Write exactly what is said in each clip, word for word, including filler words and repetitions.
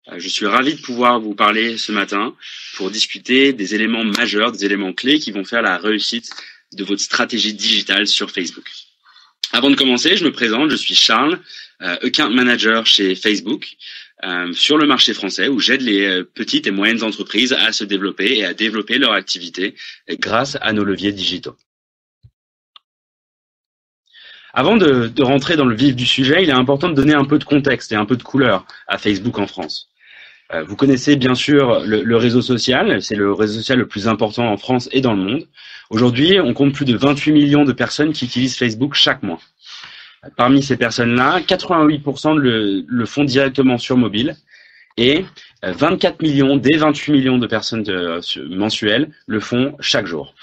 Euh, Je suis ravi de pouvoir vous parler ce matin pour discuter des éléments majeurs, des éléments clés qui vont faire la réussite de votre stratégie digitale sur Facebook. Avant de commencer, je me présente, je suis Charles, euh, Account Manager chez Facebook euh, sur le marché français où j'aide les euh, petites et moyennes entreprises à se développer et à développer leur activité grâce à nos leviers digitaux. Avant de, de rentrer dans le vif du sujet, il est important de donner un peu de contexte et un peu de couleur à Facebook en France. Euh, vous connaissez bien sûr le, le réseau social, c'est le réseau social le plus important en France et dans le monde. Aujourd'hui, on compte plus de vingt-huit millions de personnes qui utilisent Facebook chaque mois. Parmi ces personnes-là, quatre-vingt-huit pour cent le, le font directement sur mobile et vingt-quatre millions des vingt-huit millions de personnes de, mensuelles le font chaque jour.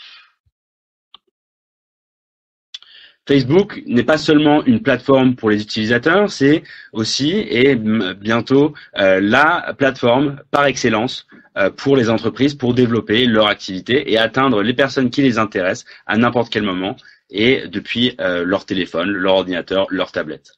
Facebook n'est pas seulement une plateforme pour les utilisateurs, c'est aussi et bientôt euh, la plateforme par excellence euh, pour les entreprises pour développer leur activité et atteindre les personnes qui les intéressent à n'importe quel moment et depuis euh, leur téléphone, leur ordinateur, leur tablette.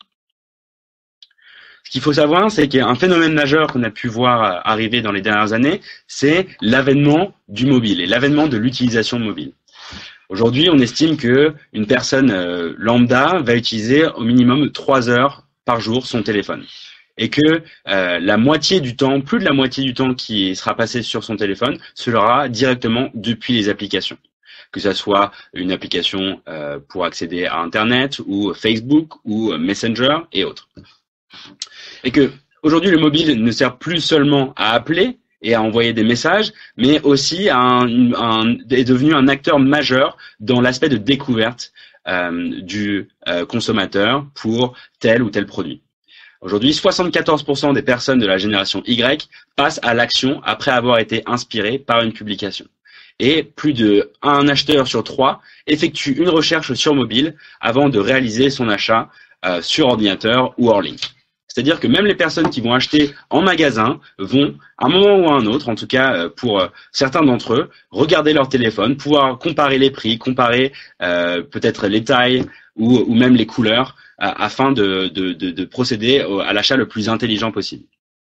Ce qu'il faut savoir, c'est qu'il y a un phénomène majeur qu'on a pu voir arriver dans les dernières années, c'est l'avènement du mobile et l'avènement de l'utilisation mobile. Aujourd'hui, on estime que une personne euh, lambda va utiliser au minimum trois heures par jour son téléphone et que euh, la moitié du temps, plus de la moitié du temps qui sera passé sur son téléphone, sera directement depuis les applications, que ce soit une application euh, pour accéder à Internet ou Facebook ou Messenger et autres. Et que aujourd'hui, le mobile ne sert plus seulement à appeler et à envoyer des messages, mais aussi un, un, est devenu un acteur majeur dans l'aspect de découverte euh, du euh, consommateur pour tel ou tel produit. Aujourd'hui, soixante-quatorze pour cent des personnes de la génération Y passent à l'action après avoir été inspirées par une publication. Et plus de un acheteur sur trois effectue une recherche sur mobile avant de réaliser son achat euh, sur ordinateur ou hors ligne. C'est-à-dire que même les personnes qui vont acheter en magasin vont, à un moment ou à un autre, en tout cas pour certains d'entre eux, regarder leur téléphone, pouvoir comparer les prix, comparer euh, peut-être les tailles ou, ou même les couleurs, euh, afin de, de, de, de procéder à l'achat le plus intelligent possible.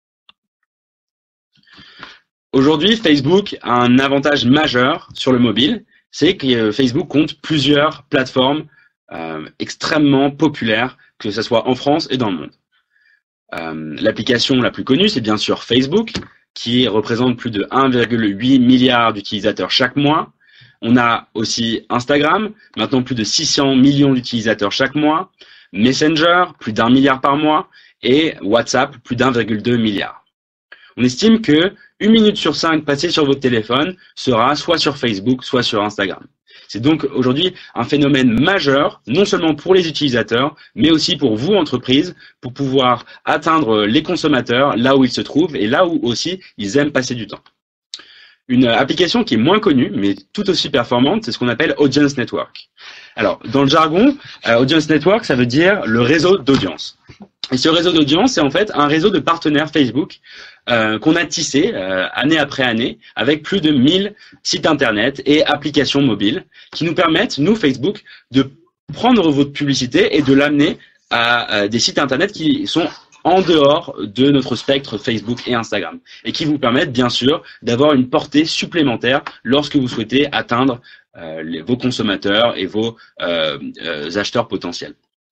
Aujourd'hui, Facebook a un avantage majeur sur le mobile, c'est que Facebook compte plusieurs plateformes euh, extrêmement populaires, que ce soit en France et dans le monde. Euh, l'application la plus connue, c'est bien sûr Facebook, qui représente plus de un virgule huit milliard d'utilisateurs chaque mois. On a aussi Instagram, maintenant plus de six cents millions d'utilisateurs chaque mois, Messenger, plus d'un milliard par mois, et WhatsApp, plus d'un virgule deux milliard. On estime que une minute sur cinq passée sur votre téléphone sera soit sur Facebook, soit sur Instagram. C'est donc aujourd'hui un phénomène majeur, non seulement pour les utilisateurs, mais aussi pour vous, entreprises, pour pouvoir atteindre les consommateurs là où ils se trouvent et là où aussi ils aiment passer du temps. Une application qui est moins connue, mais tout aussi performante, c'est ce qu'on appelle Audience Network. Alors, dans le jargon, euh, Audience Network, ça veut dire le réseau d'audience. Et ce réseau d'audience, c'est en fait un réseau de partenaires Facebook euh, qu'on a tissé euh, année après année avec plus de mille sites internet et applications mobiles qui nous permettent, nous, Facebook, de prendre votre publicité et de l'amener à, à des sites internet qui sont en dehors de notre spectre Facebook et Instagram et qui vous permettent, bien sûr, d'avoir une portée supplémentaire lorsque vous souhaitez atteindre euh, les, vos consommateurs et vos euh, euh, acheteurs potentiels.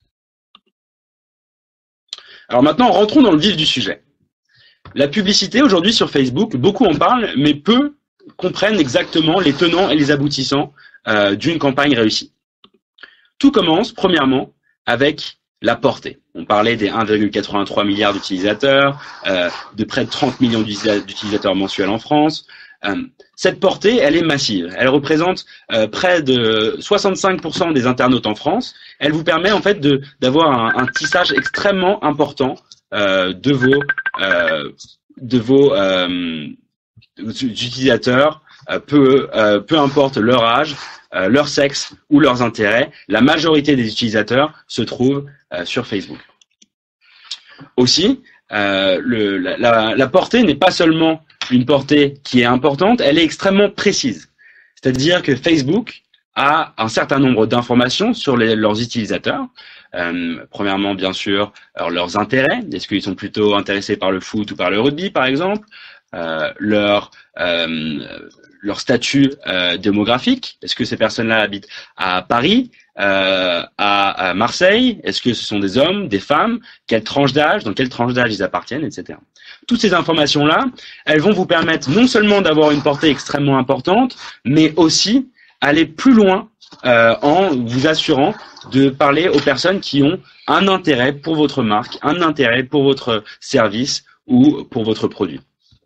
Alors maintenant, rentrons dans le vif du sujet. La publicité aujourd'hui sur Facebook, beaucoup en parlent, mais peu comprennent exactement les tenants et les aboutissants euh, d'une campagne réussie. Tout commence, premièrement, avec la portée. On parlait des un virgule quatre-vingt-trois milliards d'utilisateurs, euh, de près de trente millions d'utilisateurs mensuels en France. Euh, cette portée, elle est massive. Elle représente euh, près de soixante-cinq pour cent des internautes en France. Elle vous permet en fait de d'avoir un, un tissage extrêmement important euh, de vos euh, de vos euh, utilisateurs, euh, peu euh, peu importe leur âge, euh, leur sexe ou leurs intérêts. La majorité des utilisateurs se trouvent euh, sur Facebook. Aussi, euh, le, la, la, la portée n'est pas seulement une portée qui est importante, elle est extrêmement précise. C'est-à-dire que Facebook a un certain nombre d'informations sur les, leurs utilisateurs. Euh, premièrement, bien sûr, alors, leurs intérêts. Est-ce qu'ils sont plutôt intéressés par le foot ou par le rugby, par exemple? euh, leur euh, leur statut euh, démographique. Est-ce que ces personnes-là habitent à Paris, euh, à, à Marseille? Est-ce que ce sont des hommes, des femmes? Quelle tranche d'âge? Dans quelle tranche d'âge ils appartiennent, et cetera. Toutes ces informations-là, elles vont vous permettre non seulement d'avoir une portée extrêmement importante, mais aussi aller plus loin euh, en vous assurant de parler aux personnes qui ont un intérêt pour votre marque, un intérêt pour votre service ou pour votre produit.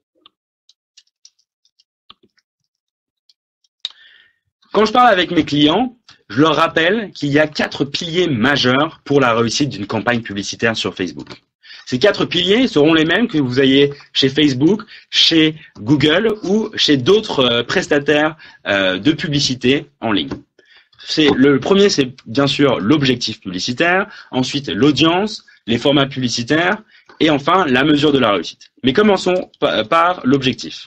Quand je parle avec mes clients, je leur rappelle qu'il y a quatre piliers majeurs pour la réussite d'une campagne publicitaire sur Facebook. Ces quatre piliers seront les mêmes que vous ayez chez Facebook, chez Google ou chez d'autres prestataires de publicité en ligne. C'est, le premier, c'est bien sûr l'objectif publicitaire, ensuite l'audience, les formats publicitaires et enfin la mesure de la réussite. Mais commençons par l'objectif.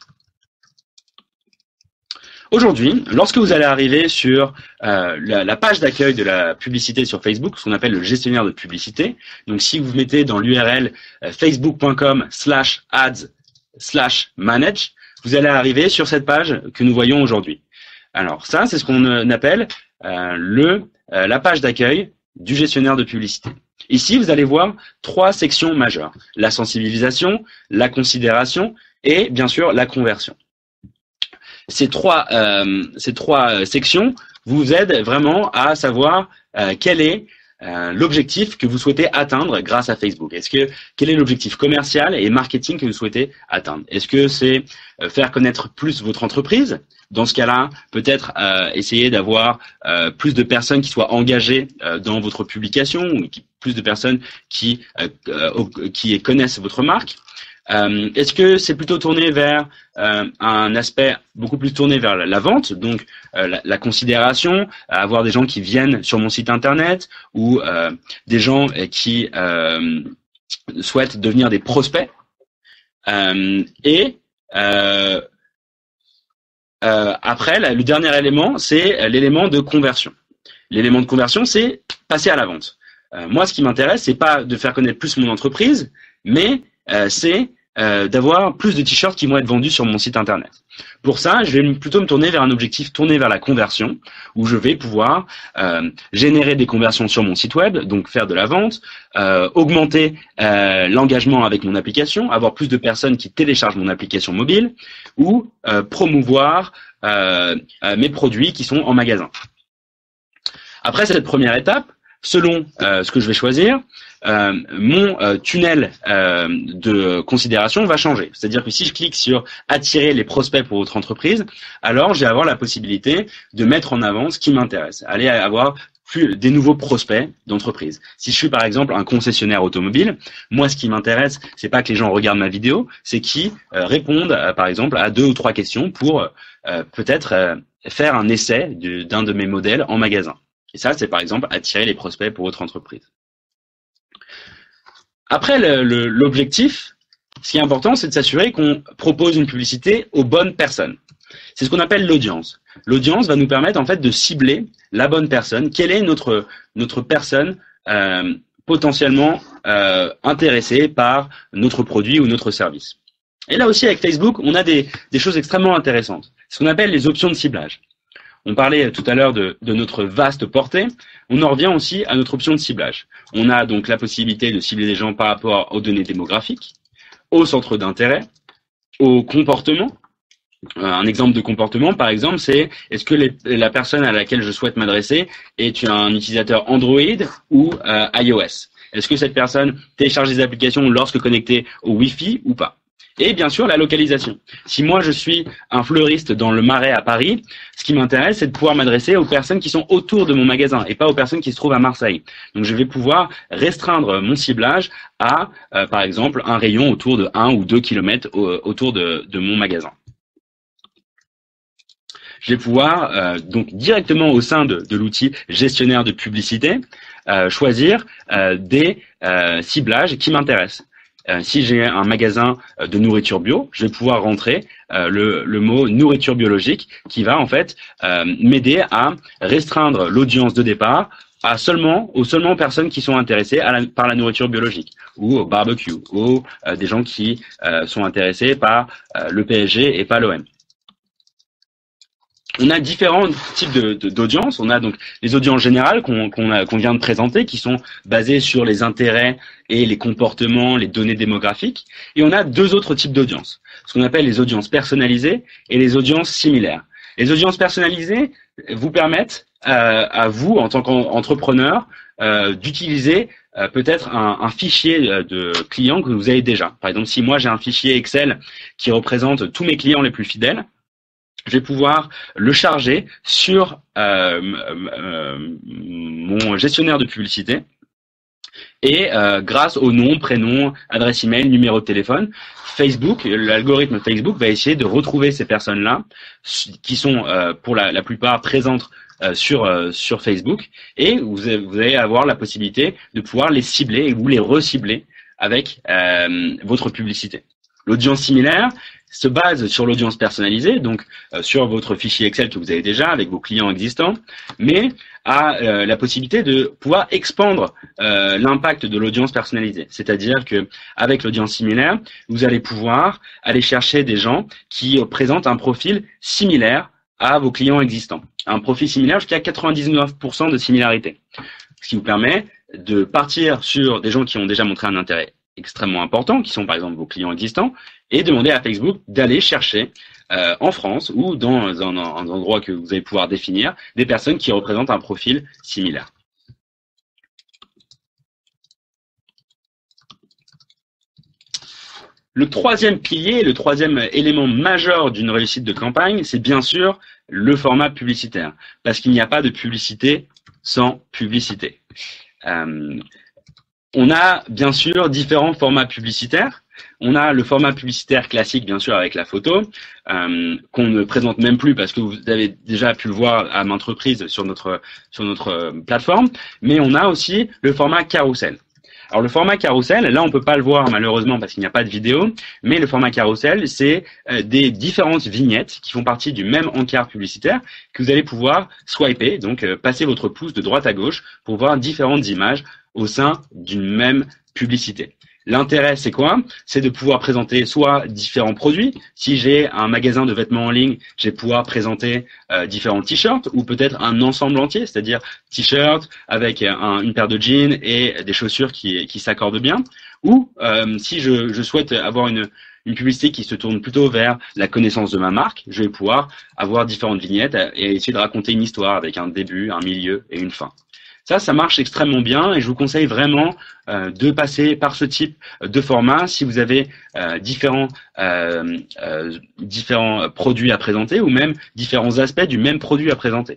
Aujourd'hui, lorsque vous allez arriver sur euh, la, la page d'accueil de la publicité sur Facebook, ce qu'on appelle le gestionnaire de publicité, donc si vous mettez dans l'U R L euh, facebook.com slash ads slash manage, vous allez arriver sur cette page que nous voyons aujourd'hui. Alors ça, c'est ce qu'on euh, appelle euh, le euh, la page d'accueil du gestionnaire de publicité. Ici, vous allez voir trois sections majeures: la sensibilisation, la considération et bien sûr la conversion. Ces trois, euh, ces trois sections vous aident vraiment à savoir euh, quel est euh, l'objectif que vous souhaitez atteindre grâce à Facebook. Est-ce que quel est l'objectif commercial et marketing que vous souhaitez atteindre? Est-ce que c'est euh, faire connaître plus votre entreprise? Dans ce cas-là, peut-être euh, essayer d'avoir euh, plus de personnes qui soient engagées euh, dans votre publication, ou qui, plus de personnes qui euh, euh, qui connaissent votre marque. Euh, Est-ce que c'est plutôt tourné vers euh, un aspect beaucoup plus tourné vers la, la vente, donc euh, la, la considération, avoir des gens qui viennent sur mon site internet ou euh, des gens qui euh, souhaitent devenir des prospects euh, et euh, euh, après, la, le dernier élément, c'est l'élément de conversion. L'élément de conversion, c'est passer à la vente. Euh, moi, ce qui m'intéresse, c'est pas de faire connaître plus mon entreprise, mais Euh, c'est euh, d'avoir plus de t-shirts qui vont être vendus sur mon site internet. Pour ça, je vais plutôt me tourner vers un objectif tourné vers la conversion, où je vais pouvoir euh, générer des conversions sur mon site web, donc faire de la vente, euh, augmenter euh, l'engagement avec mon application, avoir plus de personnes qui téléchargent mon application mobile, ou euh, promouvoir euh, euh, mes produits qui sont en magasin. Après cette première étape, selon euh, ce que je vais choisir, euh, mon euh, tunnel euh, de considération va changer. C'est-à-dire que si je clique sur attirer les prospects pour votre entreprise, alors je vais avoir la possibilité de mettre en avant ce qui m'intéresse, aller avoir plus des nouveaux prospects d'entreprise. Si je suis par exemple un concessionnaire automobile, moi ce qui m'intéresse, c'est pas que les gens regardent ma vidéo, c'est qu'ils euh, répondent euh, par exemple à deux ou trois questions pour euh, peut-être euh, faire un essai de, d'un de mes modèles en magasin. Et ça, c'est par exemple attirer les prospects pour votre entreprise. Après le, le, l'objectif, ce qui est important, c'est de s'assurer qu'on propose une publicité aux bonnes personnes. C'est ce qu'on appelle l'audience. L'audience va nous permettre en fait de cibler la bonne personne. Quelle est notre notre personne euh, potentiellement euh, intéressée par notre produit ou notre service. Et là aussi, avec Facebook, on a des, des choses extrêmement intéressantes. Ce qu'on appelle les options de ciblage. On parlait tout à l'heure de, de notre vaste portée. On en revient aussi à notre option de ciblage. On a donc la possibilité de cibler les gens par rapport aux données démographiques, aux centres d'intérêt, aux comportements. Un exemple de comportement, par exemple, c'est est-ce que les, la personne à laquelle je souhaite m'adresser est un utilisateur Android ou euh, iOS? Est-ce que cette personne télécharge des applications lorsque connectée au Wi-Fi ou pas? Et bien sûr, la localisation. Si moi, je suis un fleuriste dans le Marais à Paris, ce qui m'intéresse, c'est de pouvoir m'adresser aux personnes qui sont autour de mon magasin et pas aux personnes qui se trouvent à Marseille. Donc, je vais pouvoir restreindre mon ciblage à, euh, par exemple, un rayon autour de un ou deux kilomètres autour de, de mon magasin. Je vais pouvoir, euh, donc, directement au sein de, de l'outil gestionnaire de publicité, euh, choisir euh, des euh, ciblages qui m'intéressent. Euh, si j'ai un magasin de nourriture bio, je vais pouvoir rentrer euh, le, le mot nourriture biologique qui va en fait euh, m'aider à restreindre l'audience de départ à seulement, aux seulement personnes qui sont intéressées à la, par la nourriture biologique ou au barbecue ou euh, des gens qui euh, sont intéressés par euh, le P S G et pas l'O M. On a différents types de, de, d'audience. On a donc les audiences générales qu'on qu'on a, qu'on vient de présenter, qui sont basées sur les intérêts et les comportements, les données démographiques. Et on a deux autres types d'audiences, ce qu'on appelle les audiences personnalisées et les audiences similaires. Les audiences personnalisées vous permettent euh, à vous, en tant qu'entrepreneur, euh, d'utiliser euh, peut-être un, un fichier de clients que vous avez déjà. Par exemple, si moi j'ai un fichier Excel qui représente tous mes clients les plus fidèles, je vais pouvoir le charger sur euh, euh, mon gestionnaire de publicité et euh, grâce au nom, prénom, adresse email, numéro de téléphone, Facebook, l'algorithme Facebook va essayer de retrouver ces personnes-là qui sont euh, pour la, la plupart présentes euh, sur euh, sur Facebook et vous, vous allez avoir la possibilité de pouvoir les cibler et vous les recibler avec euh, votre publicité. L'audience similaire se base sur l'audience personnalisée, donc euh, sur votre fichier Excel que vous avez déjà avec vos clients existants, mais a euh, la possibilité de pouvoir expandre euh, l'impact de l'audience personnalisée. C'est-à-dire que avec l'audience similaire, vous allez pouvoir aller chercher des gens qui présentent un profil similaire à vos clients existants. Un profil similaire jusqu'à quatre-vingt-dix-neuf pour cent de similarité. Ce qui vous permet de partir sur des gens qui ont déjà montré un intérêt extrêmement importants, qui sont par exemple vos clients existants, et demander à Facebook d'aller chercher euh, en France ou dans un, un endroit que vous allez pouvoir définir, des personnes qui représentent un profil similaire. Le troisième pilier, le troisième élément majeur d'une réussite de campagne, c'est bien sûr le format publicitaire, parce qu'il n'y a pas de publicité sans publicité. Euh, On a bien sûr différents formats publicitaires. On a le format publicitaire classique, bien sûr, avec la photo, euh, qu'on ne présente même plus parce que vous avez déjà pu le voir à maintes reprises sur notre sur notre plateforme. Mais on a aussi le format carrousel. Alors le format carrousel, là on peut pas le voir malheureusement parce qu'il n'y a pas de vidéo, mais le format carrousel, c'est euh, des différentes vignettes qui font partie du même encart publicitaire que vous allez pouvoir swiper, donc euh, passer votre pouce de droite à gauche pour voir différentes images au sein d'une même publicité. L'intérêt, c'est quoi? C'est de pouvoir présenter soit différents produits. Si j'ai un magasin de vêtements en ligne, je vais pouvoir présenter euh, différents t-shirts ou peut-être un ensemble entier, c'est-à-dire t-shirt avec un, une paire de jeans et des chaussures qui, qui s'accordent bien. Ou euh, si je, je souhaite avoir une, une publicité qui se tourne plutôt vers la connaissance de ma marque, je vais pouvoir avoir différentes vignettes et essayer de raconter une histoire avec un début, un milieu et une fin. Ça, ça marche extrêmement bien et je vous conseille vraiment euh, de passer par ce type de format si vous avez euh, différents, euh, euh, différents produits à présenter ou même différents aspects du même produit à présenter.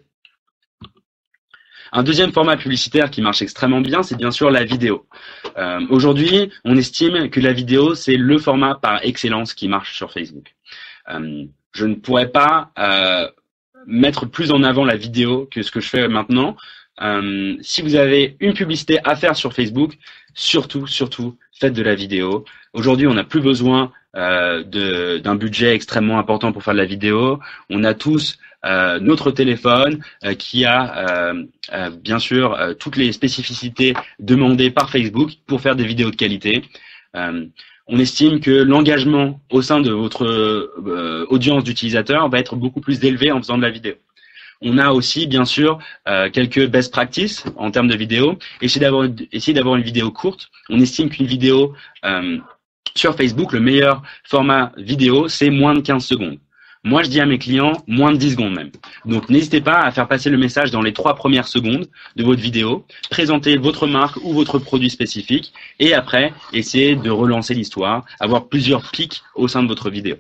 Un deuxième format publicitaire qui marche extrêmement bien, c'est bien sûr la vidéo. Euh, Aujourd'hui, on estime que la vidéo, c'est le format par excellence qui marche sur Facebook. Euh, je ne pourrais pas euh, mettre plus en avant la vidéo que ce que je fais maintenant. Euh, si vous avez une publicité à faire sur Facebook, surtout, surtout, faites de la vidéo. Aujourd'hui, on n'a plus besoin euh, de, d'un budget extrêmement important pour faire de la vidéo. On a tous euh, notre téléphone euh, qui a euh, euh, bien sûr euh, toutes les spécificités demandées par Facebook pour faire des vidéos de qualité. Euh, on estime que l'engagement au sein de votre euh, audience d'utilisateurs va être beaucoup plus élevé en faisant de la vidéo. On a aussi, bien sûr, euh, quelques best practices en termes de vidéo. Essayez d'avoir, essayez d'avoir une vidéo courte. On estime qu'une vidéo euh, sur Facebook, le meilleur format vidéo, c'est moins de quinze secondes. Moi, je dis à mes clients, moins de dix secondes même. Donc, n'hésitez pas à faire passer le message dans les trois premières secondes de votre vidéo, présenter votre marque ou votre produit spécifique, et après, essayez de relancer l'histoire, avoir plusieurs pics au sein de votre vidéo.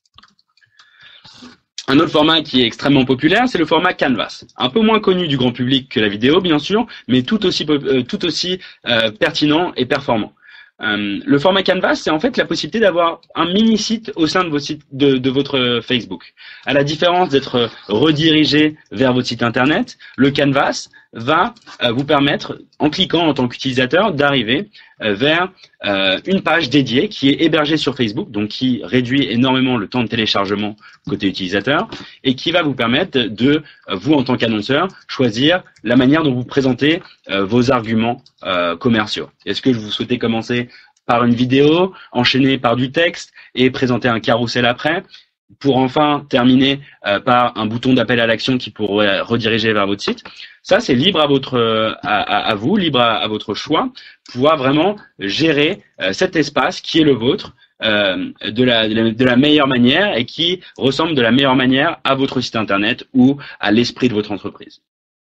Un autre format qui est extrêmement populaire, c'est le format Canvas. Un peu moins connu du grand public que la vidéo, bien sûr, mais tout aussi, euh, tout aussi euh, pertinent et performant. Euh, le format Canvas, c'est en fait la possibilité d'avoir un mini-site au sein de, vos sites, de, de votre Facebook. À la différence d'être redirigé vers votre site internet, le Canvas va euh, vous permettre, en cliquant en tant qu'utilisateur, d'arriver euh, vers euh, une page dédiée qui est hébergée sur Facebook, donc qui réduit énormément le temps de téléchargement côté utilisateur et qui va vous permettre de, euh, vous en tant qu'annonceur, choisir la manière dont vous présentez euh, vos arguments euh, commerciaux. Est-ce que vous souhaitez commencer par une vidéo, enchaîner par du texte et présenter un carrousel après, pour enfin terminer euh, par un bouton d'appel à l'action qui pourrait rediriger vers votre site. Ça, c'est libre à votre, euh, à, à, à vous, libre à, à votre choix, pouvoir vraiment gérer euh, cet espace qui est le vôtre euh, de, la, de la meilleure manière et qui ressemble de la meilleure manière à votre site internet ou à l'esprit de votre entreprise.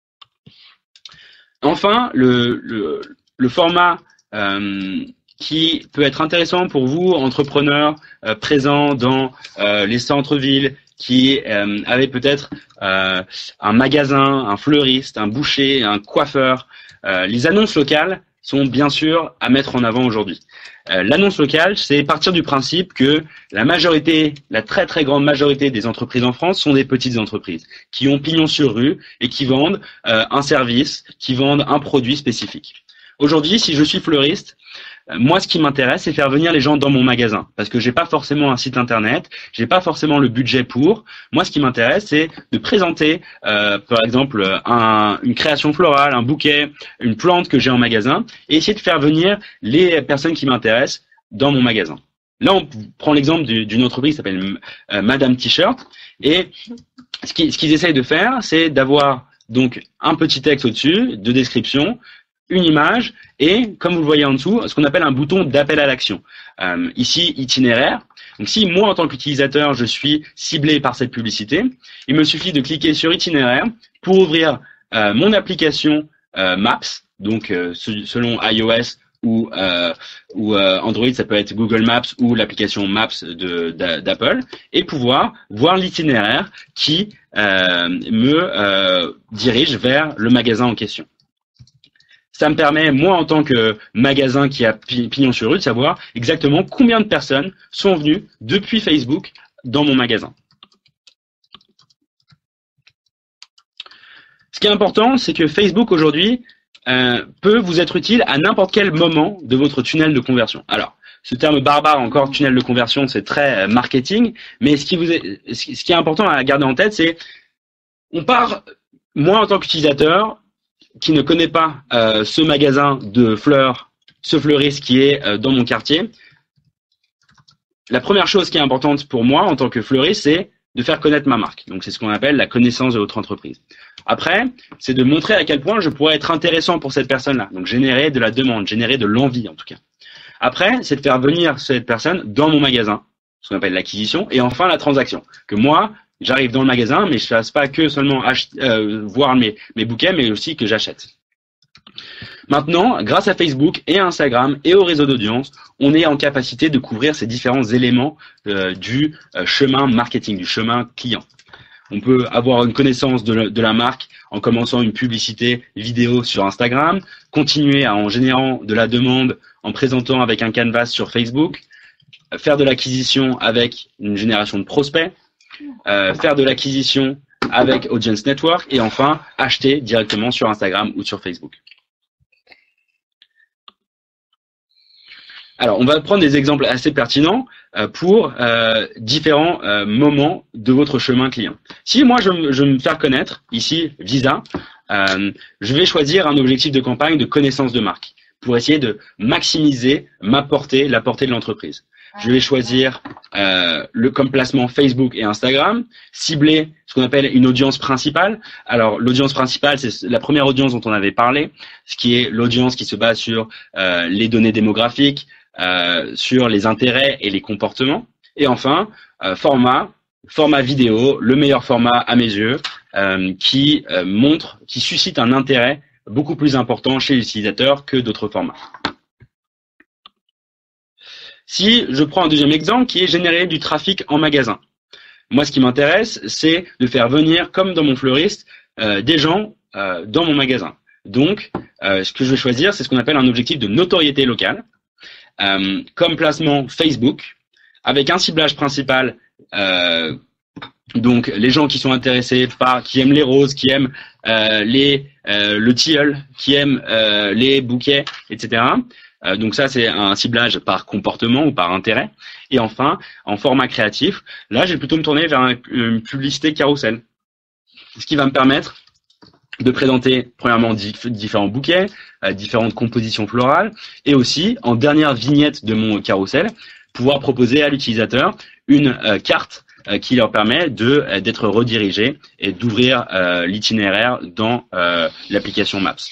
Enfin, le, le, le format euh, qui peut être intéressant pour vous, entrepreneurs euh, présents dans euh, les centres-villes, qui euh, avaient peut-être euh, un magasin, un fleuriste, un boucher, un coiffeur. Euh, les annonces locales sont bien sûr à mettre en avant aujourd'hui. Euh, L'annonce locale, c'est partir du principe que la majorité, la très très grande majorité des entreprises en France sont des petites entreprises qui ont pignon sur rue et qui vendent euh, un service, qui vendent un produit spécifique. Aujourd'hui, si je suis fleuriste, moi, ce qui m'intéresse, c'est faire venir les gens dans mon magasin, parce que j'ai pas forcément un site internet, j'ai pas forcément le budget pour. Moi, ce qui m'intéresse, c'est de présenter, euh, par exemple, un, une création florale, un bouquet, une plante que j'ai en magasin, et essayer de faire venir les personnes qui m'intéressent dans mon magasin. Là, on prend l'exemple d'une entreprise qui s'appelle euh, Madame T-shirt, et ce qu'ils ce qu'ils essayent de faire, c'est d'avoir donc un petit texte au-dessus de description, une image et, comme vous le voyez en dessous, ce qu'on appelle un bouton d'appel à l'action. Euh, ici, itinéraire. Donc, si moi, en tant qu'utilisateur, je suis ciblé par cette publicité, il me suffit de cliquer sur itinéraire pour ouvrir euh, mon application euh, Maps, donc euh, selon iOS ou, euh, ou euh, Android, ça peut être Google Maps ou l'application Maps de d'Apple, et pouvoir voir l'itinéraire qui euh, me euh, dirige vers le magasin en question. Ça me permet, moi, en tant que magasin qui a pignon sur rue, de savoir exactement combien de personnes sont venues depuis Facebook dans mon magasin. Ce qui est important, c'est que Facebook, aujourd'hui, euh, peut vous être utile à n'importe quel moment de votre tunnel de conversion. Alors, ce terme barbare, encore, tunnel de conversion, c'est très marketing, mais ce qui, vous est, ce qui est important à garder en tête, c'est on part, moi, en tant qu'utilisateur, qui ne connaît pas euh, ce magasin de fleurs, ce fleuriste qui est euh, dans mon quartier, la première chose qui est importante pour moi en tant que fleuriste, c'est de faire connaître ma marque. Donc, c'est ce qu'on appelle la connaissance de votre entreprise. Après, c'est de montrer à quel point je pourrais être intéressant pour cette personne-là. Donc, générer de la demande, générer de l'envie en tout cas. Après, c'est de faire venir cette personne dans mon magasin, ce qu'on appelle l'acquisition, et enfin la transaction. Que moi, j'arrive dans le magasin, mais je ne fasse pas que seulement acheter, euh, voir mes, mes bouquets, mais aussi que j'achète. Maintenant, grâce à Facebook et à Instagram et au réseau d'audience, on est en capacité de couvrir ces différents éléments euh, du euh, chemin marketing, du chemin client. On peut avoir une connaissance de, de la marque en commençant une publicité vidéo sur Instagram, continuer en générant de la demande en présentant avec un canvas sur Facebook, faire de l'acquisition avec une génération de prospects, Euh, faire de l'acquisition avec Audience Network et enfin acheter directement sur Instagram ou sur Facebook. Alors, on va prendre des exemples assez pertinents euh, pour euh, différents euh, moments de votre chemin client. Si moi, je, je veux me faire connaître, ici, Visa, euh, je vais choisir un objectif de campagne de connaissance de marque pour essayer de maximiser ma portée, la portée de l'entreprise. Je vais choisir euh, le comme placement Facebook et Instagram, cibler ce qu'on appelle une audience principale. Alors, l'audience principale, c'est la première audience dont on avait parlé, ce qui est l'audience qui se base sur euh, les données démographiques, euh, sur les intérêts et les comportements. Et enfin, euh, format, format vidéo, le meilleur format à mes yeux, euh, qui euh, montre, qui suscite un intérêt beaucoup plus important chez l'utilisateur que d'autres formats. Si je prends un deuxième exemple qui est générer du trafic en magasin. Moi, ce qui m'intéresse, c'est de faire venir, comme dans mon fleuriste, euh, des gens euh, dans mon magasin. Donc, euh, ce que je vais choisir, c'est ce qu'on appelle un objectif de notoriété locale, euh, comme placement Facebook, avec un ciblage principal euh, Donc les gens qui sont intéressés par, qui aiment les roses, qui aiment euh, les euh, le tilleul, qui aiment euh, les bouquets, et cetera. Euh, donc ça c'est un ciblage par comportement ou par intérêt. Et enfin, en format créatif, là je vais plutôt me tourner vers un, une publicité carrousel, ce qui va me permettre de présenter premièrement dif différents bouquets, euh, différentes compositions florales, et aussi en dernière vignette de mon carrousel, pouvoir proposer à l'utilisateur une euh, carte qui leur permet de d'être redirigé et d'ouvrir euh, l'itinéraire dans euh, l'application Maps.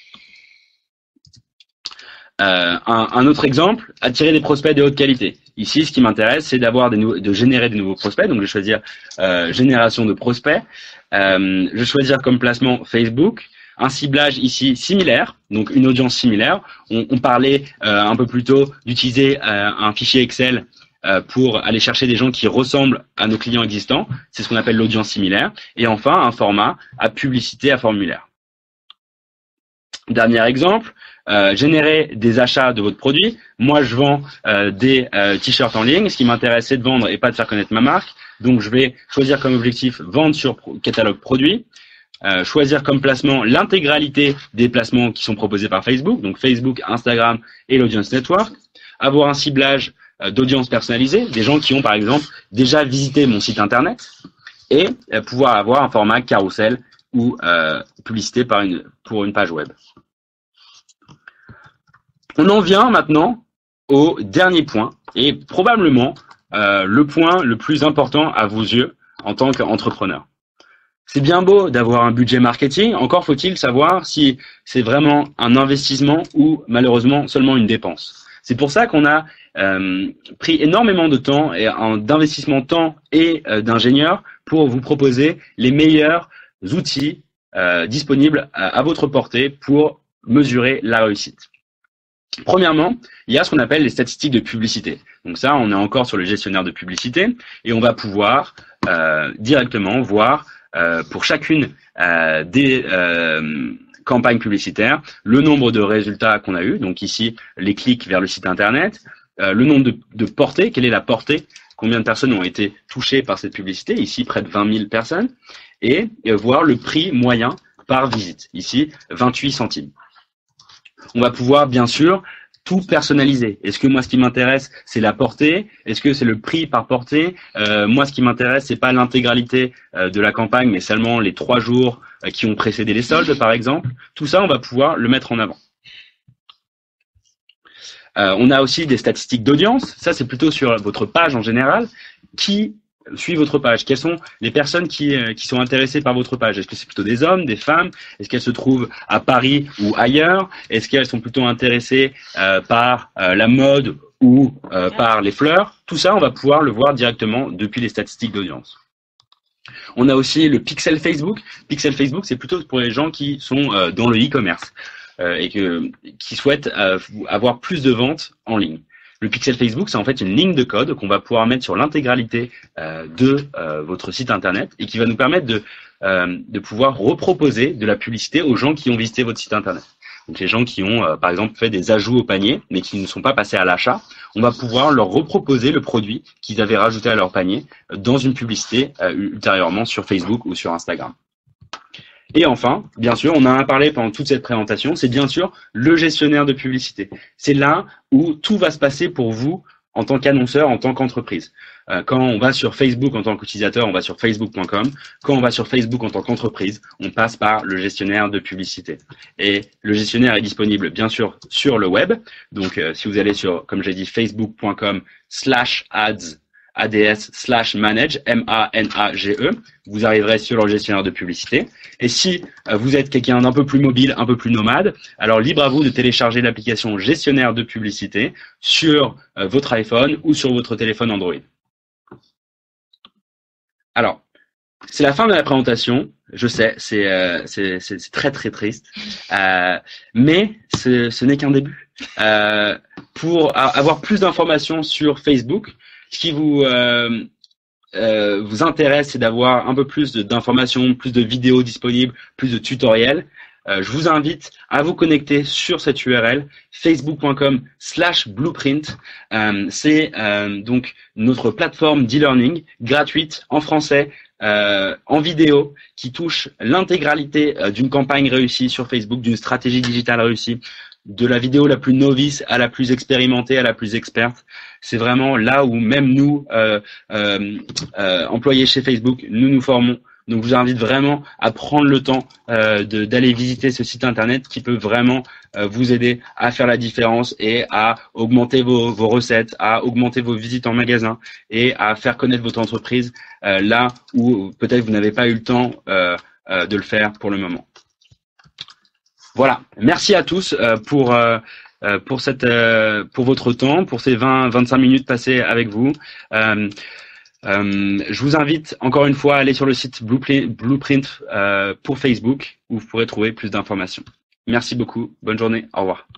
Euh, un, un autre exemple, attirer des prospects de haute qualité. Ici, ce qui m'intéresse, c'est d'avoir des de générer des nouveaux prospects. Donc, je vais choisir euh, génération de prospects. Euh, je vais choisir comme placement Facebook. Un ciblage ici similaire, donc une audience similaire. On, on parlait euh, un peu plus tôt d'utiliser euh, un fichier Excel pour aller chercher des gens qui ressemblent à nos clients existants. C'est ce qu'on appelle l'audience similaire. Et enfin, un format à publicité à formulaire. Dernier exemple, euh, générer des achats de votre produit. Moi, je vends euh, des euh, t-shirts en ligne. Ce qui m'intéresse, c'est de vendre et pas de faire connaître ma marque. Donc, je vais choisir comme objectif vendre sur catalogue produit. Euh, choisir comme placement l'intégralité des placements qui sont proposés par Facebook. Donc, Facebook, Instagram et l'Audience Network. Avoir un ciblage d'audience personnalisée, des gens qui ont par exemple déjà visité mon site internet, et euh, pouvoir avoir un format carrousel ou euh, publicité par une, pour une page web. On en vient maintenant au dernier point, et probablement euh, le point le plus important à vos yeux en tant qu'entrepreneur. C'est bien beau d'avoir un budget marketing, encore faut-il savoir si c'est vraiment un investissement ou malheureusement seulement une dépense. C'est pour ça qu'on a euh, pris énormément de temps et d'investissement temps et euh, d'ingénieurs pour vous proposer les meilleurs outils euh, disponibles à, à votre portée pour mesurer la réussite. Premièrement, il y a ce qu'on appelle les statistiques de publicité. Donc ça, on est encore sur le gestionnaire de publicité et on va pouvoir euh, directement voir euh, pour chacune euh, des euh, campagne publicitaire, le nombre de résultats qu'on a eu, donc ici les clics vers le site internet, euh, le nombre de, de portées, quelle est la portée, combien de personnes ont été touchées par cette publicité, ici près de vingt mille personnes, et euh, voir le prix moyen par visite, ici vingt-huit centimes. On va pouvoir bien sûr tout personnaliser. Est-ce que moi ce qui m'intéresse c'est la portée? Est-ce que c'est le prix par portée? euh, Moi ce qui m'intéresse c'est pas l'intégralité euh, de la campagne mais seulement les trois jours euh, qui ont précédé les soldes par exemple. Tout ça on va pouvoir le mettre en avant. Euh, on a aussi des statistiques d'audience. Ça c'est plutôt sur votre page en général. Qui suit votre page? Quelles sont les personnes qui, euh, qui sont intéressées par votre page? Est-ce que c'est plutôt des hommes, des femmes? Est-ce qu'elles se trouvent à Paris ou ailleurs? Est-ce qu'elles sont plutôt intéressées euh, par euh, la mode ou euh, par les fleurs? Tout ça, on va pouvoir le voir directement depuis les statistiques d'audience. On a aussi le pixel Facebook. Pixel Facebook, c'est plutôt pour les gens qui sont euh, dans le e-commerce euh, et que, qui souhaitent euh, avoir plus de ventes en ligne. Le pixel Facebook, c'est en fait une ligne de code qu'on va pouvoir mettre sur l'intégralité euh, de euh, votre site internet et qui va nous permettre de, euh, de pouvoir reproposer de la publicité aux gens qui ont visité votre site internet. Donc les gens qui ont euh, par exemple fait des ajouts au panier mais qui ne sont pas passés à l'achat, on va pouvoir leur reproposer le produit qu'ils avaient rajouté à leur panier dans une publicité euh, ultérieurement sur Facebook ou sur Instagram. Et enfin, bien sûr, on en a parlé pendant toute cette présentation, c'est bien sûr le gestionnaire de publicité. C'est là où tout va se passer pour vous en tant qu'annonceur, en tant qu'entreprise. Euh, quand on va sur Facebook en tant qu'utilisateur, on va sur facebook point com. Quand on va sur Facebook en tant qu'entreprise, on passe par le gestionnaire de publicité. Et le gestionnaire est disponible bien sûr sur le web. Donc euh, si vous allez sur, comme j'ai dit, facebook point com slash ads ads slash manage, M A N A G E, vous arriverez sur le gestionnaire de publicité. Et si euh, vous êtes quelqu'un d'un peu plus mobile, un peu plus nomade, alors libre à vous de télécharger l'application gestionnaire de publicité sur euh, votre iPhone ou sur votre téléphone Android. Alors, c'est la fin de la présentation. Je sais, c'est euh, c'est c'est très très triste, euh, mais ce, ce n'est qu'un début. Euh, pour avoir plus d'informations sur Facebook, ce qui vous euh, euh, vous intéresse, c'est d'avoir un peu plus d'informations, plus de vidéos disponibles, plus de tutoriels. euh, je vous invite à vous connecter sur cette U R L, facebook point com slash blueprint. Euh, C'est euh, donc notre plateforme d'e-learning gratuite en français, euh, en vidéo, qui touche l'intégralité euh, d'une campagne réussie sur Facebook, d'une stratégie digitale réussie, de la vidéo la plus novice à la plus expérimentée, à la plus experte. C'est vraiment là où même nous, euh, euh, euh, employés chez Facebook, nous nous formons. Donc, je vous invite vraiment à prendre le temps euh, de- d'aller visiter ce site internet qui peut vraiment euh, vous aider à faire la différence et à augmenter vos, vos recettes, à augmenter vos visites en magasin et à faire connaître votre entreprise euh, là où peut-être vous n'avez pas eu le temps euh, euh, de le faire pour le moment. Voilà, merci à tous euh, pour euh, euh, pour cette euh, pour votre temps, pour ces vingt à vingt-cinq minutes passées avec vous. Euh, euh, je vous invite encore une fois à aller sur le site Blueprint, Blueprint euh, pour Facebook où vous pourrez trouver plus d'informations. Merci beaucoup, bonne journée, au revoir.